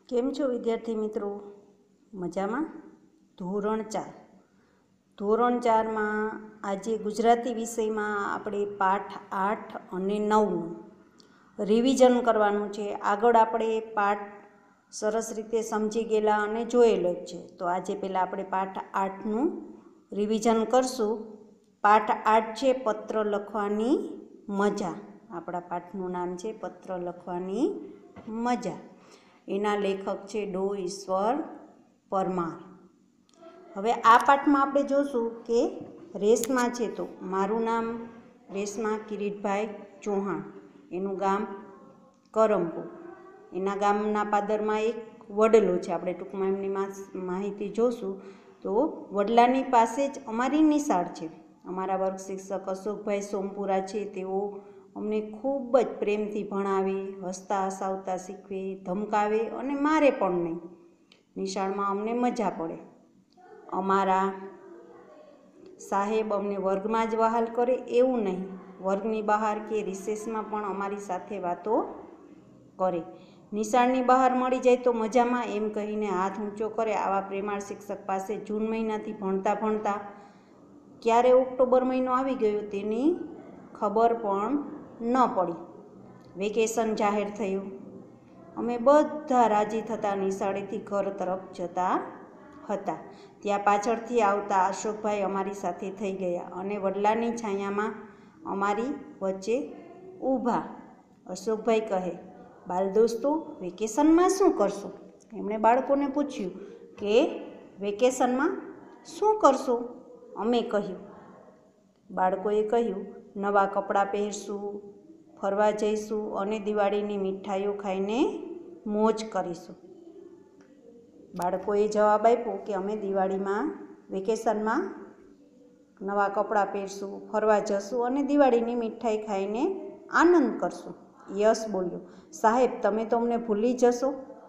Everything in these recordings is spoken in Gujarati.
કેમ છો વિદ્યાર્થી મિત્રો? મજામાં? ધોરણ 4માં આજે ગુજરાતી વિષયમાં આપણે પાઠ 8 અને 9નું રિવિઝન કરવાનું છે. આગળ આપણે પાઠ સરસ રીતે સમજી ગયેલા અને જોયેલો જ છે. તો આજે પહેલાં આપણે પાઠ 8નું રિવિઝન કરશું. પાઠ 8 છે પત્ર લખવાની મજા. આપણા પાઠનું નામ છે પત્ર લખવાની મજા. એના લેખક છે ડો ઈશ્વર પરમાર. હવે આ પાઠમાં આપણે જોશું કે રેશમા છે, તો મારું નામ રેશમા કિરીટભાઈ ચૌહાણ, એનું ગામ કરમપુર, એના ગામના પાદરમાં એક વડલો છે. આપણે ટૂંકમાં એમની માહિતી જોશું. તો વડલાની પાસે જ અમારી નિશાળ છે. અમારા વર્ગ શિક્ષક અશોકભાઈ સોમપુરા છે. તેઓ અમને ખૂબ જ પ્રેમથી ભણાવે, હસતા હસાવતા શીખવે, ધમકાવે અને મારે પણ નહીં. નિશાળમાં અમને મજા પડે. અમારા સાહેબ અમને વર્ગમાં જ વહાલ કરે એવું નહીં, વર્ગની બહાર કે રિસેસમાં પણ અમારી સાથે વાતો કરે. નિશાળની બહાર મળી જાય તો મજામાં એમ કહીને હાથ ઊંચો કરે. આવા પ્રેમાળ શિક્ષક પાસે જૂન મહિનાથી ભણતા ક્યારે ઓક્ટોબર મહિનો આવી ગયો તેની ખબર પણ ન પડી. વેકેશન જાહેર થયું. અમે બધા રાજી થતા નિશાળેથી ઘર તરફ જતા હતા. ત્યાં પાછળથી આવતા અશોકભાઈ અમારી સાથે થઈ ગયા અને વડલાની છાયામાં અમારી વચ્ચે ઊભા. અશોકભાઈ કહે, બાલ દોસ્તો, વેકેશનમાં શું કરશો? એમણે બાળકોને પૂછ્યું કે વેકેશનમાં શું કરશો? અમે કહ્યું, બાળકોએ કહ્યું, નવા કપડાં પહેરશું, ફરવા જઈશું અને દિવાળીની મીઠાઈઓ ખાઈને મોજ કરીશું. બાળકોએ જવાબ આપ્યો કે અમે દિવાળીમાં વેકેશનમાં નવા કપડાં પહેરશું, ફરવા જશું અને દિવાળીની મીઠાઈ ખાઈને આનંદ કરશું. યશ બોલ્યો, સાહેબ તમે તો અમને ભૂલી જશો.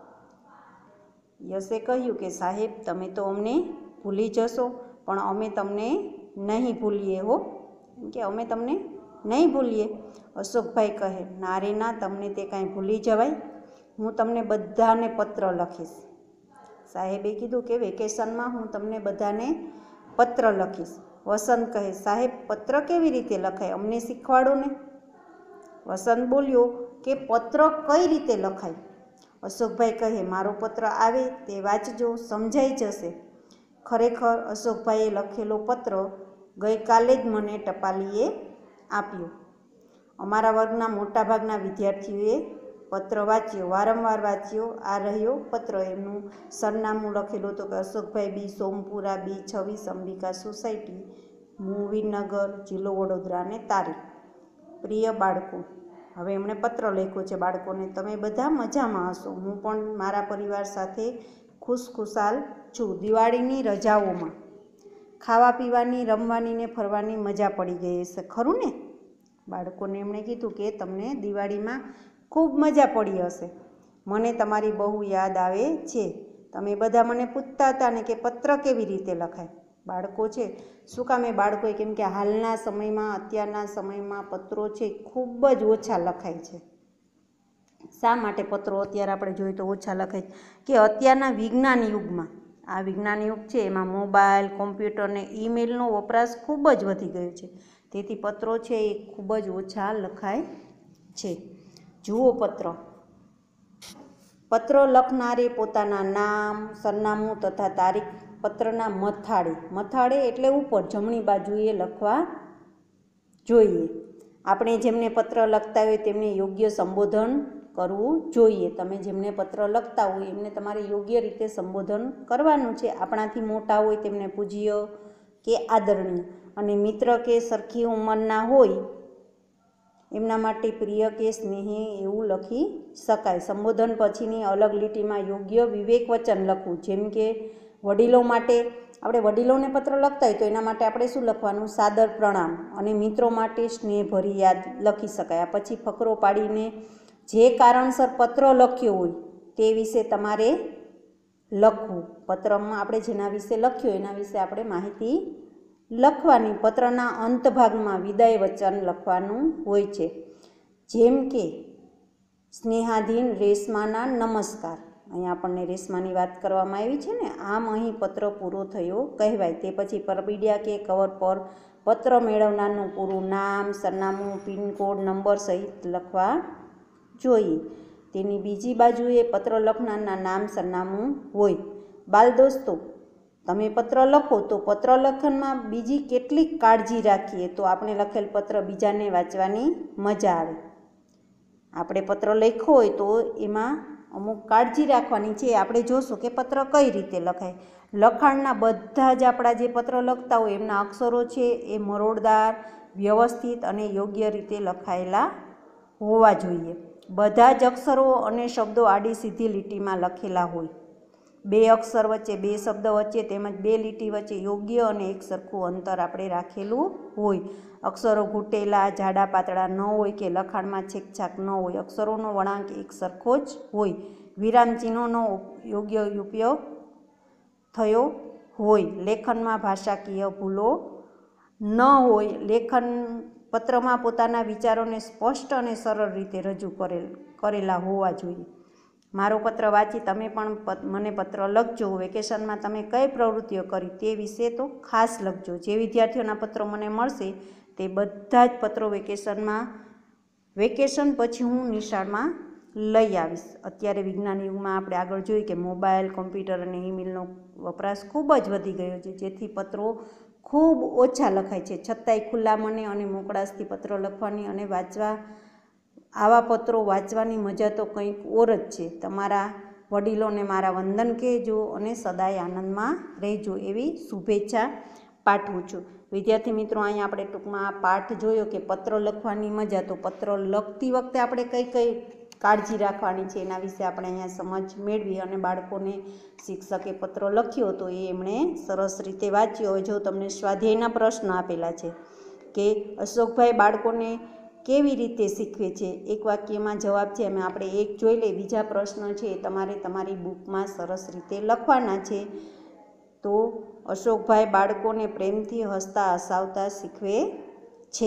યશે કહ્યું કે સાહેબ તમે તો અમને ભૂલી જશો, પણ અમે તમને નહીં ભૂલીએ હો. એમ કે અમે તમને નહીં ભૂલીએ. અશોકભાઈ કહે, ના રે ના, તમને તે કાંઈ ભૂલી જવાય. હું તમને બધાને પત્ર લખીશ. સાહેબે કીધું કે વેકેશનમાં હું તમને બધાને પત્ર લખીશ. વસંત કહે, સાહેબ પત્ર કેવી રીતે લખાય, અમને શીખવાડો ને. વસંત બોલ્યો કે પત્ર કઈ રીતે લખાય? અશોકભાઈ કહે, મારો પત્ર આવે તે વાંચજો, સમજાઈ જશે. ખરેખર અશોકભાઈએ લખેલો પત્ર ગઈકાલે જ મને ટપાલીએ આપ્યો. અમારા વર્ગના મોટાભાગના વિદ્યાર્થીઓએ પત્ર વાંચ્યો, વારંવાર વાંચ્યો. આ રહ્યો પત્ર. એમનું સરનામું લખેલું હતું કે Ashokbhai B Sompura, B26 Ambika society, મૂવીનગર, જિલ્લો વડોદરા અને તારીખ. પ્રિય બાળકો, હવે એમણે પત્ર લખ્યો છે બાળકોને. તમે બધા મજામાં હશો. હું પણ મારા પરિવાર સાથે ખુશખુશાલ છું. દિવાળીની રજાઓમાં ખાવા પીવાની, રમવાની ને ફરવાની મજા પડી ગઈ હશે, ખરું ને? બાળકોને એમણે કીધું કે તમને દિવાળીમાં ખૂબ મજા પડી હશે. મને તમારી બહુ યાદ આવે છે. તમે બધા મને પૂછતા હતા ને કે પત્ર કેવી રીતે લખાય. બાળકો છે, શું કામ એ બાળકોએ, કેમ કે હાલના સમયમાં, અત્યારના સમયમાં પત્રો છે ખૂબ જ ઓછા લખાય છે. શા માટે પત્રો અત્યારે આપણે જોઈએ તો ઓછા લખાય? કે અત્યારના વિજ્ઞાન યુગમાં, આ વિજ્ઞાન યુગ છે એમાં મોબાઈલ, કોમ્પ્યુટર ને ઈમેલનો વપરાશ ખૂબ જ વધી ગયો છે. તેથી પત્રો છે એ ખૂબ જ ઓછા લખાય છે. જુઓ પત્ર લખનારે પોતાના નામ, સરનામું તથા તારીખ પત્રના મથાળે એટલે ઉપર જમણી બાજુએ લખવા જોઈએ. આપણે જેમને પત્ર લખતા હોય તેમને યોગ્ય સંબોધન કરવું જોઈએ. તમે જેમને પત્ર લખતા હોય એમને તમારે યોગ્ય રીતે સંબોધન કરવાનું છે. આપણાથી મોટા હોય તેમને પૂજ્ય કે આદરણીય, અને મિત્ર કે સરખી ઉંમરના હોય એમના માટે પ્રિય કે સ્નેહી એવું લખી શકાય. સંબોધન પછીની અલગ લીટીમાં યોગ્ય વિવેક વચન લખવું. જેમ કે વડીલો માટે, આપણે વડીલોને પત્ર લખતા હોય તો એના માટે આપણે શું લખવાનું? સાદર પ્રણામ. અને મિત્રો માટે સ્નેહભરી યાદ લખી શકાય. પછી ફકરો પાડીને જે કારણસર પત્ર લખ્યો હોય તે વિશે તમારે લખવું. પત્રમાં આપણે જેના વિશે લખ્યું એના વિશે આપણે માહિતી લખવાની. પત્રના અંત ભાગમાં વિદાય વચન લખવાનું હોય છે. જેમ કે સ્નેહાધીન રેશમાના નમસ્કાર અહીંયા આપણને રેશમાની વાત કરવામાં આવી છે ને, આમ અહીં પત્ર પૂરો થયો કહેવાય. તે પછી પરબીડિયા કે કવર પર પત્ર મેળવનારનું પૂરું નામ, સરનામું, પિનકોડ, નંબર સહિત લખવા જોઈએ. તેની બીજી બાજુએ પત્ર લખનારના નામ, સરનામું હોય. બાલ દોસ્તો, તમે પત્ર લખો તો પત્ર લખનમાં બીજી કેટલીક કાળજી રાખીએ તો આપણે લખેલ પત્ર બીજાને વાંચવાની મજા આવે. આપણે પત્ર લખ્યો હોય તો એમાં અમુક કાળજી રાખવાની છે. આપણે જોશું કે પત્ર કઈ રીતે લખાય. લખાણના બધા જ આપણા જે પત્ર લખતા હોય એમના અક્ષરો છે એ મરોડદાર, વ્યવસ્થિત અને યોગ્ય રીતે લખાયેલા હોવા જોઈએ. બધા જ અક્ષરો અને શબ્દો આડી સીધી લીટીમાં લખેલા હોય. બે અક્ષર વચ્ચે, બે શબ્દ વચ્ચે તેમજ બે લીટી વચ્ચે યોગ્ય અને એક સરખું અંતર આપણે રાખેલું હોય. અક્ષરો ઘૂંટેલા, જાડા પાતળા ન હોય કે લખાણમાં છેકછાક ન હોય. અક્ષરોનો વળાંક એક સરખો જ હોય. વિરામચિહ્નોનો યોગ્ય ઉપયોગ થયો હોય. લેખનમાં ભાષાકીય ભૂલો ન હોય. લેખન પત્રમાં પોતાના વિચારોને સ્પષ્ટ અને સરળ રીતે રજૂ કરેલા હોવા જોઈએ. મારો પત્ર વાંચી તમે પણ મને પત્ર લખજો. વેકેશનમાં તમે કઈ પ્રવૃત્તિઓ કરી તે વિશે તો ખાસ લખજો. જે વિદ્યાર્થીઓના પત્રો મને મળશે તે બધા જ પત્રો વેકેશન પછી હું નિશાળમાં લઈ આવીશ. અત્યારે વિજ્ઞાન યુગમાં આપણે આગળ જોઈએ કે મોબાઈલ, કમ્પ્યુટર અને ઈમેલનો વપરાશ ખૂબ જ વધી ગયો છે, જેથી પત્રો ખૂબ ઓછા લખાય છે. છતાંય ખુલ્લા મને અને મોકળાશથી પત્ર લખવાની અને વાંચવા, આવા પત્રો વાંચવાની મજા તો કંઈક ઓર જ છે. તમારા વડીલોને મારા વંદન કહેજો અને સદાય આનંદમાં રહેજો એવી શુભેચ્છા પાઠવું છું. વિદ્યાર્થી મિત્રો, અહીંયા આપણે ટૂંકમાં આ પાઠ જોયો કે પત્ર લખવાની મજા. તો પત્ર લખતી વખતે આપણે કઈ કઈ કાળજી રાખવાની છે એના વિશે આપણે અહીંયા સમજ મેળવી અને બાળકોને શિક્ષકે પત્ર લખ્યો તો એ એમણે સરસ રીતે વાંચ્યો. જો તમને સ્વાધ્યાયના પ્રશ્ન આપેલા છે કે અશોકભાઈ બાળકોને કેવી રીતે શીખવે છે, એક વાક્યમાં જવાબ છે. અમે આપણે એક જોઈ લઈએ. બીજા પ્રશ્ન છે એ તમારે તમારી બુકમાં સરસ રીતે લખવાના છે. તો અશોકભાઈ બાળકોને પ્રેમથી હસતા હસાવતા શીખવે છે.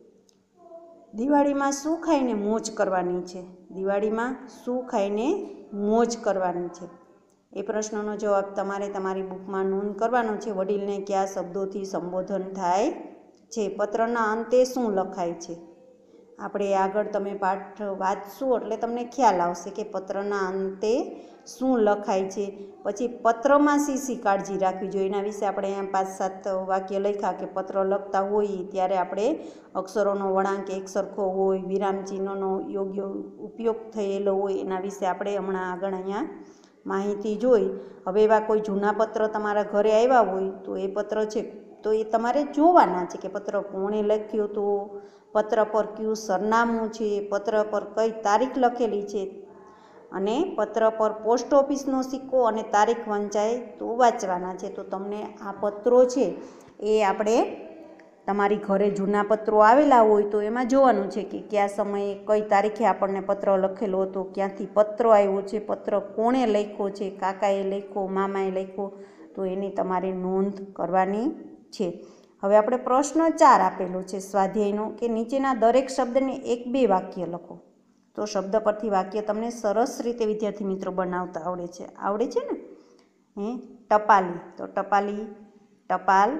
દિવાળીમાં શું ખાઈને મોજ કરવાની છે? દિવાળીમાં શું ખાઈને મોજ કરવાની છે? એ પ્રશ્નનો જવાબ તમારે તમારી બુકમાં નોંધ કરવાનો છે. વડીલને કયા શબ્દોથી સંબોધન થાય છે? પત્રના અંતે શું લખાય છે? આપણે આગળ તમે પાઠ વાંચશો એટલે તમને ખ્યાલ આવશે કે પત્રના અંતે શું લખાય છે. પછી પત્રમાં શી કાળજી રાખવી જોઈએ એના વિશે આપણે અહીંયા 5-7 વાક્ય લખ્યા કે પત્ર લખતા હોઈએ ત્યારે આપણે અક્ષરોનો વળાંક એક સરખો હોય, વિરામચિહ્નોનો યોગ્ય ઉપયોગ થયેલો હોય એના વિશે આપણે હમણાં આગળ અહીંયા માહિતી જોઈ. હવે એવા કોઈ જૂના પત્ર તમારા ઘરે આવ્યા હોય તો એ પત્ર છે તો એ તમારે જોવાના છે કે પત્ર કોણે લખ્યો હતો, પત્ર પર કયું સરનામું છે, પત્ર પર કઈ તારીખ લખેલી છે અને પત્ર પર પોસ્ટ ઓફિસનો સિક્કો અને તારીખ વંચાય તો વાંચવાના છે. તો તમને આ પત્રો છે એ આપણે તમારી ઘરે જૂના પત્રો આવેલા હોય તો એમાં જોવાનું છે કે કયા સમયે કઈ તારીખે આપણને પત્ર લખેલો હતો, ક્યાંથી પત્ર આવ્યો છે, પત્ર કોણે લખ્યો છે, કાકાએ લખ્યો, મામાએ લખ્યો, તો એની તમારે નોંધ કરવાની છે. હવે આપણે પ્રશ્ન 4 આપેલો છે સ્વાધ્યાયનો કે નીચેના દરેક શબ્દને 1-2 વાક્ય લખો. તો શબ્દ પરથી વાક્ય તમને સરસ રીતે વિદ્યાર્થી મિત્રો બનાવતા આવડે છે ને. ટપાલી, તો ટપાલી ટપાલ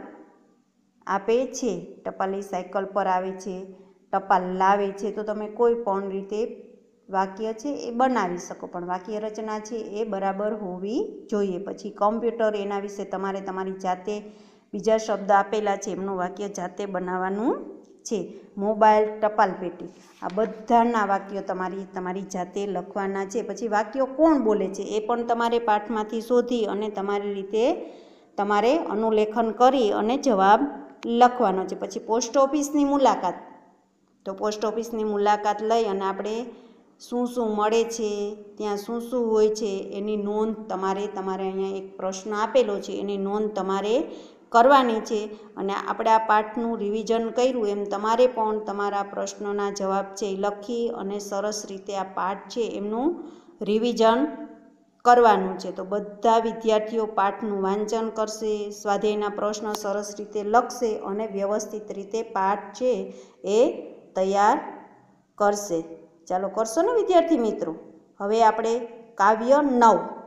આપે છે, ટપાલી સાયકલ પર આવે છે, ટપાલ લાવે છે. તો તમે કોઈ પણ રીતે વાક્ય છે એ બનાવી શકો, પણ વાક્ય રચના છે એ બરાબર હોવી જોઈએ. પછી કમ્પ્યુટર, એના વિશે તમારે તમારી જાતે બીજા શબ્દ આપેલા છે એમનું વાક્ય જાતે બનાવવાનું છે. મોબાઈલ, ટપાલ પેટી, આ બધાના વાક્યો તમારી જાતે લખવાના છે. પછી વાક્યો કોણ બોલે છે એ પણ તમારે પાઠમાંથી શોધી અને તમારી રીતે તમારે અનુલેખન કરી અને જવાબ લખવાનો છે. પછી પોસ્ટ ઓફિસની મુલાકાત, તો પોસ્ટ ઓફિસની મુલાકાત લઈ અને આપણે શું શું મળે છે, ત્યાં શું શું હોય છે એની નોંધ તમારે અહીંયા એક પ્રશ્ન આપેલો છે એની નોંધ તમારે કરવાની છે. અને આપણે આ પાઠનું રિવિઝન કર્યું એમ તમારે પણ તમારા પ્રશ્નોના જવાબ છે એ લખી અને સરસ રીતે આ પાઠ છે એમનું રિવિઝન કરવાનું છે. તો બધા વિદ્યાર્થીઓ પાઠનું વાંચન કરશે, સ્વાધ્યાયના પ્રશ્નો સરસ રીતે લખશે અને વ્યવસ્થિત રીતે પાઠ છે એ તૈયાર કરશે. ચાલો કરશો ને વિદ્યાર્થી મિત્રો. હવે આપણે કાવ્ય 9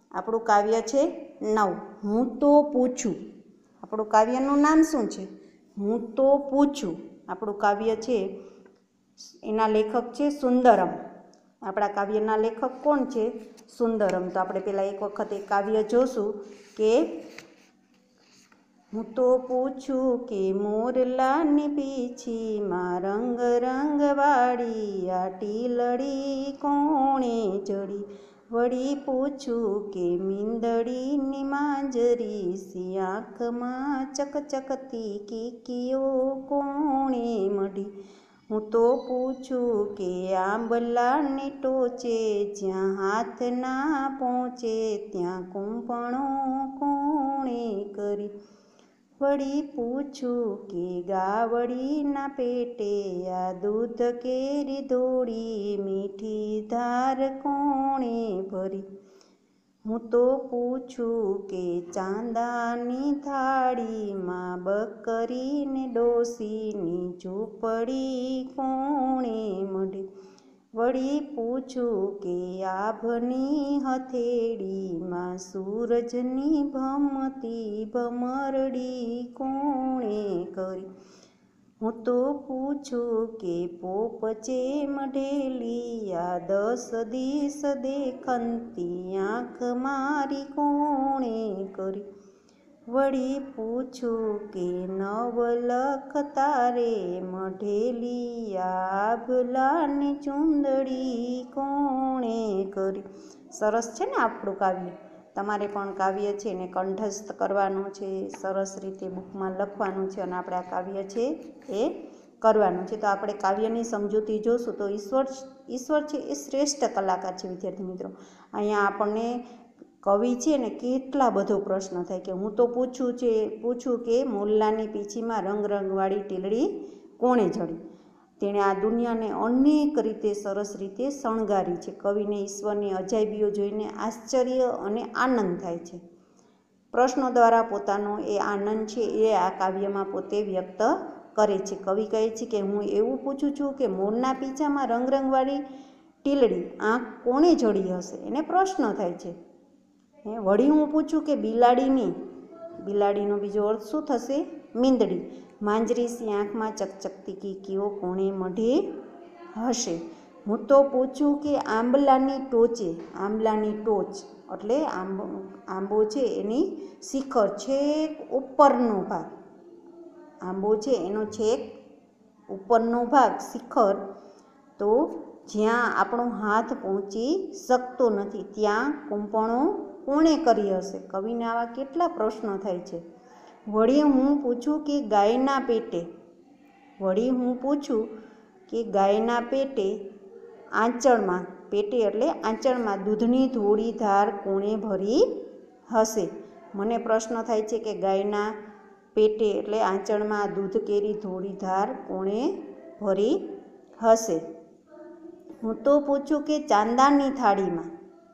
આપણું કાવ્ય છે 9. હું તો પૂછું. આપણું કાવ્યનું નામ શું છે? હું તો પૂછું. આપણું કાવ્ય છે એના લેખક છે સુંદરમ. આપણા કાવ્યના લેખક કોણ છે? સુંદરમ. તો આપણે પહેલાં એક વખત એ કાવ્ય જોશું કે હું તો પૂછું કે મોરલાની પીછીમાં રંગ રંગવાળી આ ટીલડી કોણે જડી. વળી પૂછું કે મીંદડીની માંજરી સી આંખમાં ચકચકતી કીકીઓ કોણે મઢી. હું તો પૂછું કે આંબલાની ટોચે જ્યાં હાથ ના પહોંચે ત્યાં કૂંપણો કોણે કરી. વળી પૂછું કે ગાવડીના પેટે આ દૂધ કેરી ધોળી મીઠી ધાર કોણે ભરી. હું તો પૂછું કે ચાંદાની થાળીમાં બકરીને ડોસીની ઝૂંપડી કોણે મઢી. વળી પૂછું કે આભની હથેળીમાં સૂરજની ભમતી ભમરડી કોણે કરી. હું તો પૂછું કે પોપચે મઢેલી આ 10 દિસ દેખંતી આંખ મારી કોણે કરી. વળી પૂછું કે નવલખ તારે મઢેલી આભલાની ચૂંદડી કોણે કરી. સરસ છે ને આપણું કાવ્ય. તમારે પણ કાવ્ય છે ને કંઠસ્થ કરવાનું છે, સરસ રીતે બુકમાં લખવાનું છે અને આપણે આ કાવ્ય છે એ કરવાનું છે. તો આપણે કાવ્યની સમજૂતી જોશું તો ઈશ્વર છે એ શ્રેષ્ઠ કલાકાર છે. વિદ્યાર્થી મિત્રો, અહીંયા આપણને કવિ છે ને કેટલા બધો પ્રશ્ન થાય કે હું તો પૂછું કે મોરલાની પીછીમાં રંગ રંગવાળી ટીલડી કોણે જડી. તેણે આ દુનિયાને અનેક રીતે સરસ રીતે શણગારી છે. કવિને ઈશ્વરની અજાયબીઓ જોઈને આશ્ચર્ય અને આનંદ થાય છે. પ્રશ્નો દ્વારા પોતાનો એ આનંદ છે એ આ કાવ્યમાં પોતે વ્યક્ત કરે છે. કવિ કહે છે કે હું એવું પૂછું છું કે મોરના પીછામાં રંગરંગવાળી ટીલડી આંખ કોણે જડી હશે. એને પ્રશ્ન થાય છે. વળી હું પૂછું કે બિલાડીનો બીજો અર્થ શું થશે? મીંદડી. માંજરી સી આંખમાં ચકચકતી કીકીઓ કોણે મઢી હશે. હું તો પૂછું કે આંબલાની ટોચ એટલે આંબો છે એની શિખર છેક ઉપરનો ભાગ, આંબો છે એનો છેક ઉપરનો ભાગ શિખર, તો જ્યાં આપણો હાથ પહોંચી શકતો નથી ત્યાં કૂંપણો કોણે કરી હશે. કવિને આવા કેટલા પ્રશ્નો થાય છે. વળી હું પૂછું કે ગાયના પેટે આંચળમાં, પેટે એટલે આંચળમાં દૂધની થોડી ધાર કોણે ભરી હશે. મને પ્રશ્ન થાય છે કે ગાયના પેટે એટલે આંચળમાં દૂધ કેરી થોડી ધાર કોણે ભરી હશે. હું તો પૂછું કે ચાંદાની થાળીમાં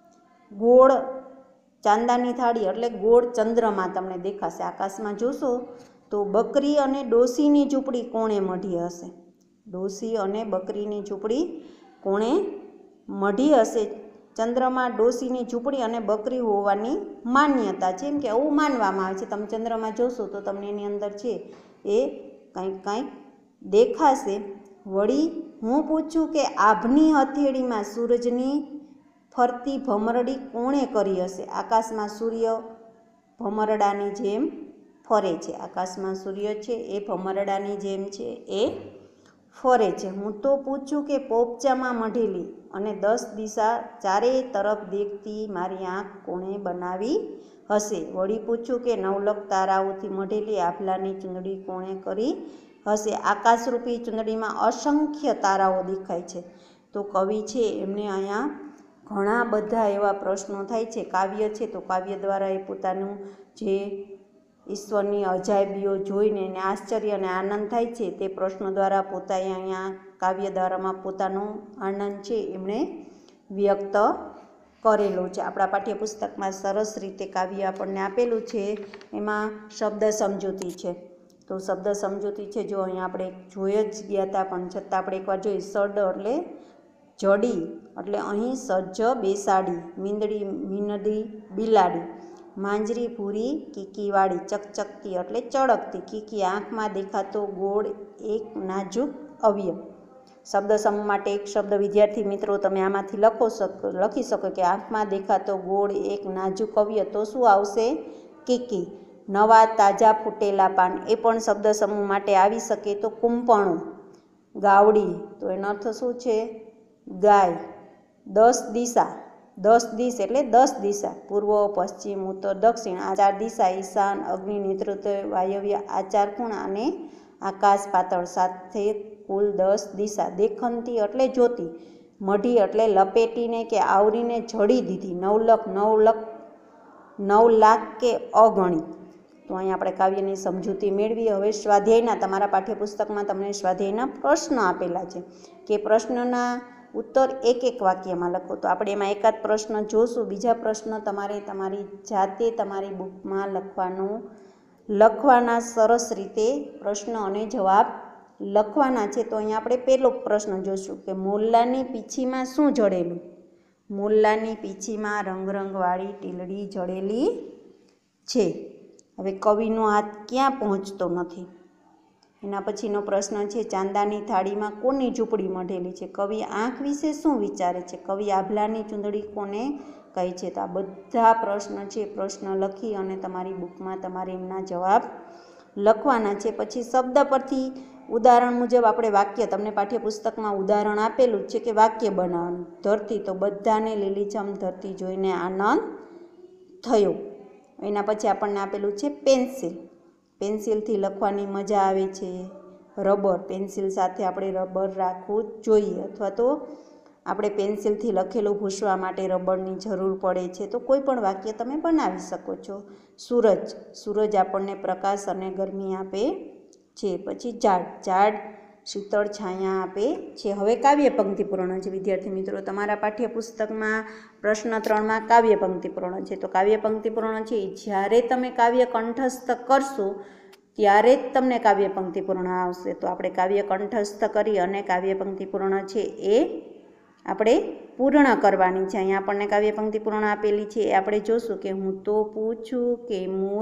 ચાંદાની થાળી એટલે ગોળ ચંદ્રમાં તમને દેખાશે. આકાશમાં જોશો તો બકરી અને ડોસીની ઝૂંપડી કોણે મઢી હશે. ડોસી અને બકરીની ઝૂંપડી કોણે મઢી હશે. ચંદ્રમાં ડોસીની ઝૂંપડી અને બકરી હોવાની માન્યતા છે, એમ કે આવું માનવામાં આવે છે. તમે ચંદ્રમાં જોશો તો તમને એની અંદર છે એ કંઈક દેખાશે. વળી હું પૂછું કે આભની હથેળીમાં સૂરજની ફરતી ભમરડી કોણે કરી હશે. આકાશમાં સૂર્ય ભમરડાની જેમ ફરે છે. આકાશમાં સૂર્ય છે એ ભમરડાની જેમ છે એ ફરે છે. હું તો પૂછું કે પોપચામાં મઢેલી અને 10 દિશા ચારેય તરફ દેખતી મારી આંખ કોણે બનાવી હશે. વળી પૂછું કે નવલખ તારાઓથી મઢેલી આભલાની ચૂંદડી કોણે કરી હશે. આકાશરૂપી ચૂંદડીમાં અસંખ્ય તારાઓ દેખાય છે. તો કવિ છે એમને અહીંયા ઘણા બધા એવા પ્રશ્નો થાય છે. કાવ્ય છે તો કાવ્ય દ્વારા એ પોતાનું જે ઈશ્વરની અજાયબીઓ જોઈને એને આશ્ચર્ય અને આનંદ થાય છે તે પ્રશ્નો દ્વારા પોતાએ અહીંયા કાવ્ય દ્વારામાં પોતાનો આનંદ છે એમણે વ્યક્ત કરેલો છે. આપણા પાઠ્યપુસ્તકમાં સરસ રીતે કાવ્ય આપણને આપેલું છે. એમાં શબ્દ સમજૂતી છે. તો શબ્દ સમજૂતી છે જો અહીંયા આપણે જોઈ જ ગયા હતા પણ છતાં આપણે એકવાર જોઈએ. સડ એટલે જડી એટલે અહીં સજ્જ બેસાડી, મીંદડી મીનડી બિલાડી, માંજરી ભૂરી કીકીવાળી, ચકચકતી એટલે ચળકતી, કીકી આંખમાં દેખાતો ગોળ એક નાજુક અવયવ. શબ્દ સમૂહ માટે એક શબ્દ વિદ્યાર્થી મિત્રો તમે આમાંથી લખી શકો કે આંખમાં દેખાતો ગોળ એક નાજુક અવયવ, તો શું આવશે? કીકી. નવા તાજા ફૂટેલા પાન, એ પણ શબ્દ સમૂહ માટે આવી શકે, તો કૂંપણું. ગાવડી, તો એનો અર્થ શું છે? ગાય. 10 દિશા, 10 દિશ એટલે 10 દિશા, પૂર્વ પશ્ચિમ ઉત્તર દક્ષિણ, આ 4 દિશા, ઈશાન અગ્નિ નેતૃત્વ વાયવ્ય, આ 4 ખૂણા અને આકાશ પાતળ, સાથે કુલ 10 દિશા. દેખંતી એટલે જ્યોતિ, મઢી એટલે લપેટીને કે આવરીને જડી દીધી, 9 લાખ કે અગણિત. તો અહીં આપણે કાવ્યની સમજૂતી મેળવી. હવે સ્વાધ્યાયના તમારા પાઠ્યપુસ્તકમાં તમને સ્વાધ્યાયના પ્રશ્ન આપેલા છે કે પ્રશ્નના ઉત્તર એક વાક્યમાં લખો. તો આપણે એમાં એકાદ પ્રશ્ન જોશું, બીજા પ્રશ્ન તમારે તમારી જાતે તમારી બુકમાં લખવાના સરસ રીતે પ્રશ્ન અને જવાબ લખવાના છે. તો અહીંયા આપણે પહેલો પ્રશ્ન જોશું કે મોલ્લાની પીંછીમાં શું જડેલું? મોલ્લાની પીંછીમાં રંગરંગવાળી ટીલડી જડેલી છે. હવે કવિનો હાથ ક્યાં પહોંચતો નથી? એના પછીનો પ્રશ્ન છે ચાંદાની થાળીમાં કોની ઝૂંપડી મઢેલી છે? કવિ આંખ વિશે શું વિચારે છે? કવિ આભલાની ચૂંદડી કોને કહે છે? તો આ બધા પ્રશ્ન છે, પ્રશ્ન લખી અને તમારી બુકમાં તમારે એમના જવાબ લખવાના છે. પછી શબ્દ પરથી ઉદાહરણ મુજબ આપણે વાક્ય, તમને પાઠ્યપુસ્તકમાં ઉદાહરણ આપેલું છે કે વાક્ય બનાવવાનું. ધરતી, તો બધાને લીલીછમ ધરતી જોઈને આનંદ થયો. એના પછી આપણને આપેલું છે પેન્સિલ, પેન્સિલથી લખવાની મજા આવે છે. રબર, પેન્સિલ સાથે આપણે રબર રાખવું જોઈએ, અથવા તો આપણે પેન્સિલથી લખેલું ભૂંસવા માટે રબરની જરૂર પડે છે. તો કોઈ પણ વાક્ય તમે બનાવી શકો છો. સૂરજ, સૂરજ આપણને પ્રકાશ અને ગરમી આપે છે. પછી ઝાડ શીતળ છાયા આપે છે. હવે કાવ્ય પંક્તિ પૂર્ણ છે વિદ્યાર્થી મિત્રો. તમારા પાઠ્યપુસ્તકમાં પ્રશ્ન 3માં કાવ્ય પંક્તિ પૂર્ણ છે. તો કાવ્ય પંક્તિ પૂર્ણ છે જ્યારે તમે કાવ્ય કંઠસ્થ કરશો ત્યારે જ તમને કાવ્ય પંક્તિ પૂર્ણ આવશે. તો આપણે કાવ્ય કંઠસ્થ કરી અને કાવ્ય પંક્તિ પૂર્ણ છે એ આપણે પૂર્ણ કરવાની છે. અહીંયા આપણને કાવ્ય પંક્તિ પૂર્ણ આપેલી છે એ આપણે જોશું કે હું તો પૂછું કે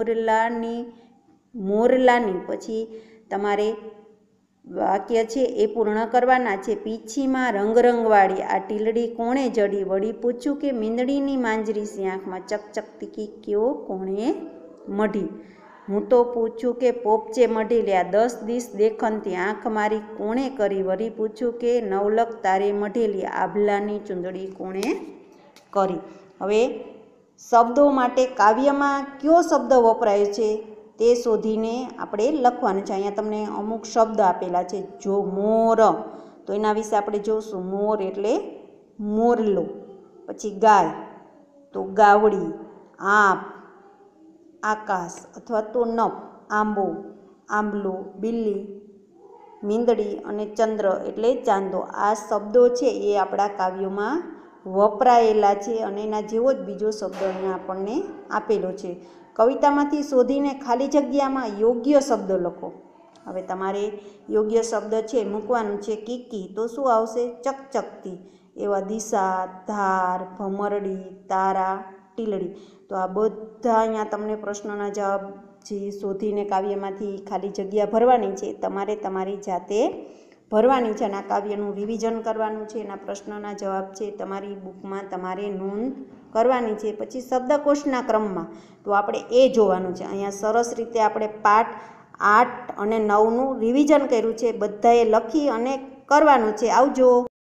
મોરલાની પછી તમારે વાક્ય છે એ પૂર્ણ કરવાના છે. પીંછીમાં રંગરંગવાળી આ ટીલડી કોણે જડી? વળી પૂછ્યું કે મીંદડીની માંજરી સી આંખમાં ચકચકતી કીકીઓ કોણે મઢી? હું તો પૂછું કે પોપચે મઢી લ્યા 10 દિશ દેખંતી આંખ મારી કોણે કરી? વળી પૂછ્યું કે નવલક તારે મઢેલી આભલાની ચૂંદડી કોણે કરી? હવે શબ્દો માટે કાવ્યમાં કયો શબ્દ વપરાય છે તે શોધીને આપણે લખવાનું છે. અહીંયા તમને અમુક શબ્દ આપેલા છે. જો મોર, તો એના વિશે આપણે જોશું. મોર એટલે મોરલો. પછી ગાય, તો ગાવડી. આપ, આકાશ અથવા તો નભ. આંબો, આંબલો. બિલ્લી, મીંદડી. અને ચંદ્ર એટલે ચાંદો. આ શબ્દો છે એ આપણા કાવ્યોમાં વપરાયેલા છે અને એના જેવો જ બીજો શબ્દ અહીંયા આપણને આપેલો છે. કવિતામાંથી શોધીને ખાલી જગ્યામાં યોગ્ય શબ્દ લખો. હવે તમારે યોગ્ય શબ્દ છે મૂકવાનું છે. કીકી, તો શું આવશે? ચકચકતી. એવા દિશા, ધાર, ભમરડી, તારા, ટીલડી. તો આ બધા અહીંયા તમને પ્રશ્નોના જવાબ જે શોધીને કાવ્યમાંથી ખાલી જગ્યા ભરવાની છે તમારે તમારી જાતે ભરવાની છે. અને આ કાવ્યનું રિવિઝન કરવાનું છે. એના પ્રશ્નોના જવાબ છે તમારી બુકમાં તમારે નોંધ કરવાની છે. પછી શબ્દકોશના ક્રમમાં તો આપણે એ જોવાનું છે. અહીંયા સરસ રીતે આપણે પાઠ 8 અને 9નું રિવિઝન કર્યું છે. બધાએ લખી અને કરવાનું છે. આવજો.